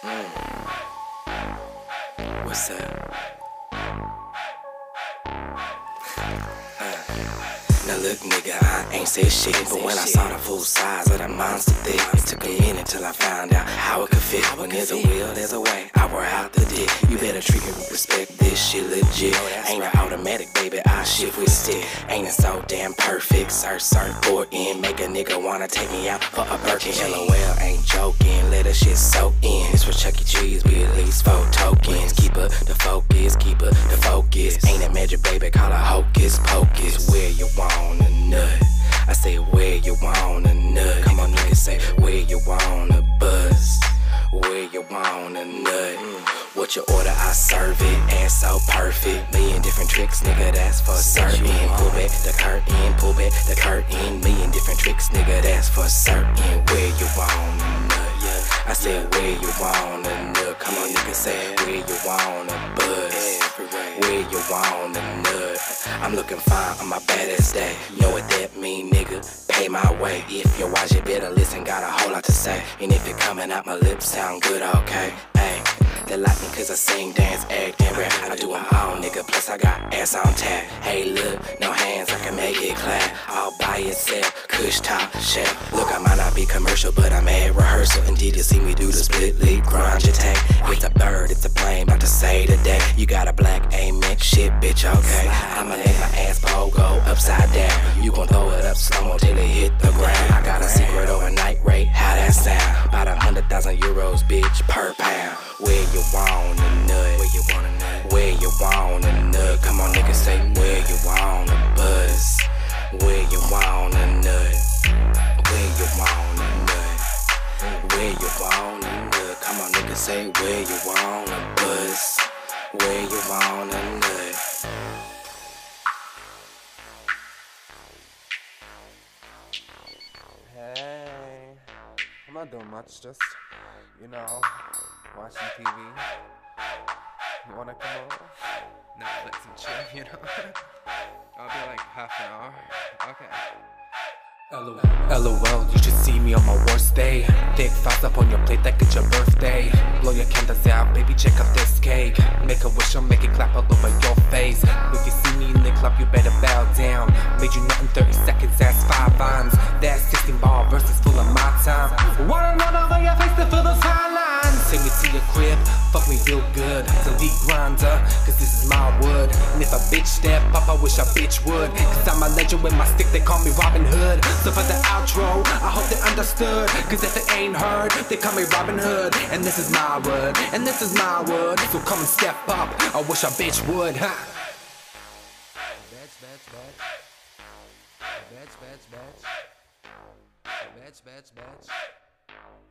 What's up? Now look, nigga, I ain't said shit, but when I saw the full size of that monster thick, it took a minute till I found out how it could fit. When there's a will, there's a way. I wear out the dick. You better treat me with respect. This shit legit. Ain't an automatic, baby. I shift with a stick. Ain't it so damn perfect? Search for in, make a nigga wanna take me out for a Birkin. LOL, ain't joking. Let the shit soak in. This was Chuck E. Cheese with at least 4 tokens. Keep up the focus, keep up the focus. Ain't it magic, baby? Call it hocus pocus. Where you wanna nut? I say where you wanna nut. Come on, nigga, say where you wanna buzz. Where you wanna nut? What you order, I serve it. Ass so perfect. Million different tricks, nigga, that's for certain. Pull back the curtain, pull back the curtain. Million different tricks, nigga, that's for certain. Where you wanna nut? I said where you wanna nut. Come on, nigga, say where you wanna buzz. Where you wanna nut? I'm looking fine on my baddest day. Know what that mean, nigga? Pay my way. If you watch it, better listen, got a whole lot to say. And if it coming out my lips sound good, okay? Hey, they like me cause I sing, dance, act, and rap. I do them all, nigga, plus I got ass on tap. Hey, look, no hands, I can make it clap. All by itself, Kush top chef. Look, I might not be commercial, but I'm at rehearsal. Indeed, you see me do the split lead grind your tank. It's a bird, it's a plane, about to say today. You got a black amen, shit, bitch, okay? I'ma let my ass pole go upside down. You gon' throw it up slow-mo till it hit the ground. I got a secret overnight rate, how that sound? About 100,000 euros, bitch, per pound. Where you wanna nut? Where you wanna nut? Where you wanna nut? Come on, nigga, say where you wanna buzz. Where you wanna nut? Where you wanna nut? Where you wanna nut? Come on, nigga, say where you wanna buzz. Where you wanna nut? Hey, I'm not doing much, just, watching TV. You wanna come over? Netflix and chill, I'll be like half an hour. Okay. LOL, you should see me on my worst day. Thick files up on your plate like it's your birthday. Blow your candles out, baby, check out this cake. Make a wish, I'll make it clap all over your face. If you see me in the club, you better bow down. Made you nut in 30 seconds, that's 5 lines. That's 16 ball versus full of my time. Wanna run over your face to fill those fine lines. Take me to your crib, fuck me real good. Delete grinder, cause this is my wood. And if a bitch step up, I wish a bitch would. Cause I'm a legend with my stick, they call me Robin Hood. So for the outro, I hope they understood. Cause if it ain't heard, they call me Robin Hood. And this is my wood, and this is my wood. So come and step up, I wish a bitch would, huh? Bitch.